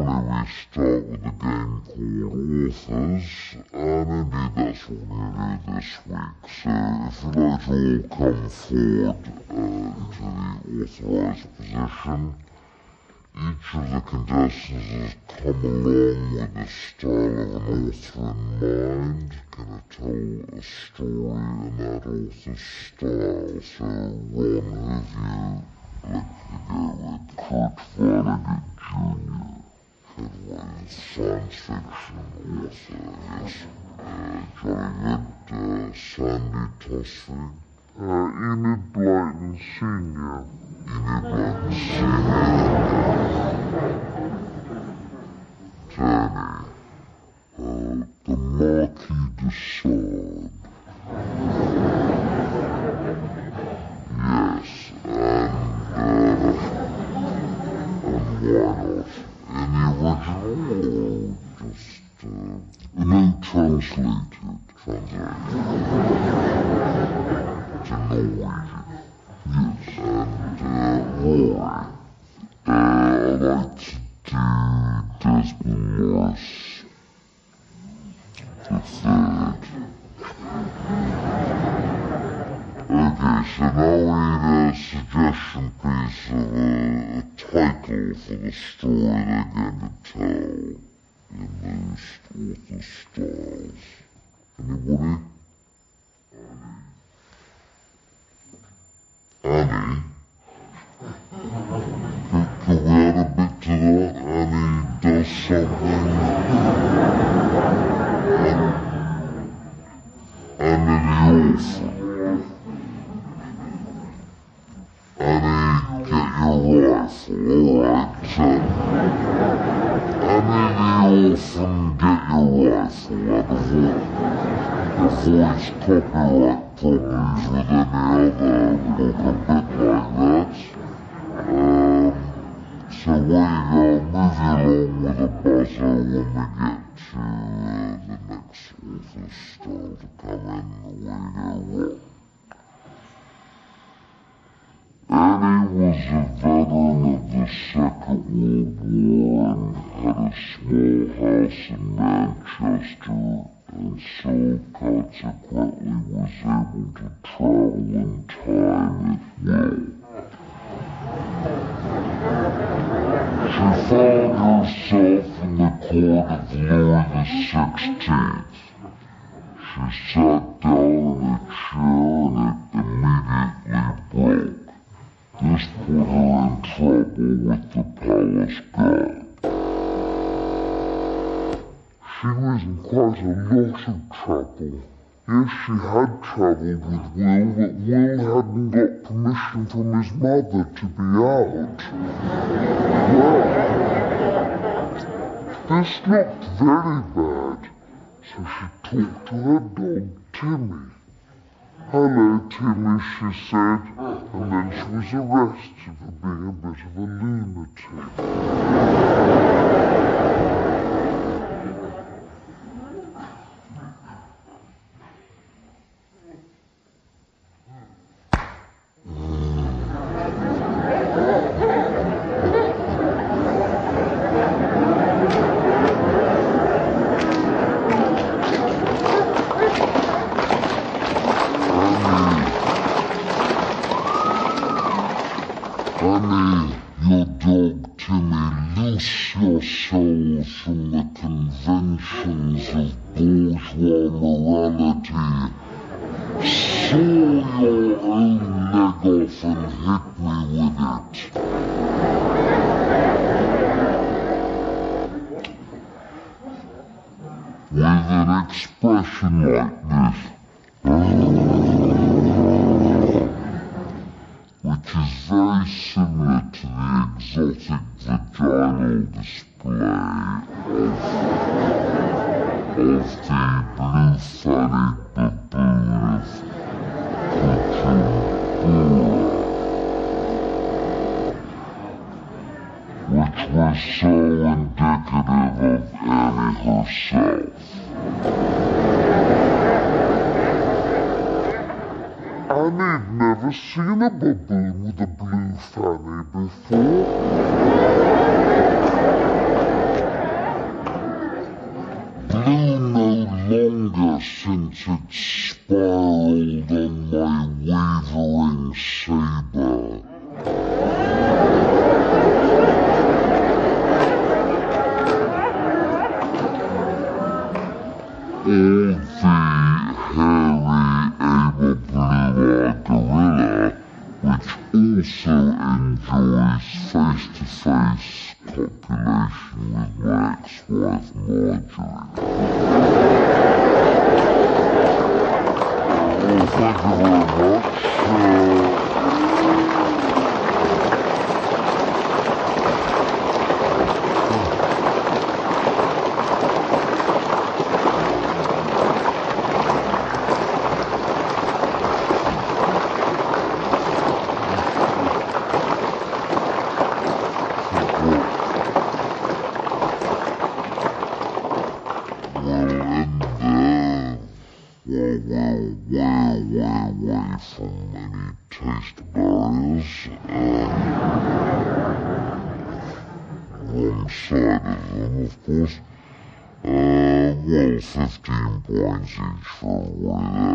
normally we start with a game called Authors, and indeed that's what we're going to do this week. So if you'd like to all come forward into the authorised position, each of the contestants has come along with the style of an author in mind, going to tell a story in that author's style. So Ron, who have you like to go with? Kurt Vonnegut Jr., headline science fiction author, yes. Jolly good, Sandy Tosvig. Enid Blyton Sr. Enid Blyton Sr. Tony. The Marquis de Sade. Yes, and why not? In the original, or just, no, translated. To Norwegian. Yes, and Rory. I'd like to do Desmond Morris the third. Okay, so now we need a suggestion piece of a title for the story they're going to tell in those author styles. Anybody? Annie? Could we add a bit to that? Annie does something. Annie the orphan. Annie, get your rifle. Alright. Annie the orphan, get your rifle. Avoids copyright problems with any other book a bit like that. So we move along with a buzzer when we get to the next author's style to come in. We go rock. Annie was a veteran of the Second World War and had a small house in Manchester, and so consequently was able to travel in time at will. She found herself in the court of Louis XVI. She sat down in a chair and it immediately broke. This put her in trouble with the palace guard. She was in quite a lot of trouble. Yes, she had travelled with Will, but Will hadn't got permission from his mother to be out. Well, this looked very bad, so she talked to her dog, Timmy. "Hello, Timmy," she said, and then she was arrested for being a bit of a lunatic. Annie, your dog Timmy, loose yourselves from the conventions of bourgeois morality. Saw your own leg off and hit me with it. With an expression like this, which is very similar to the exotic vaginal display of the blue-fannied baboon of Kutumbura, which was so indicative of Annie herself. Annie'd never seen a baboon with a blue fanny before. it spiraled on my wavering sabre. All the hairy, able-blue-eyed gorilla, which also enjoys face-to-face copulation with my ex-wife Marjorie. Well, thank you very much. Way from any taste barriers, wrong side of them, of course. Well, 15 points each for everybody there.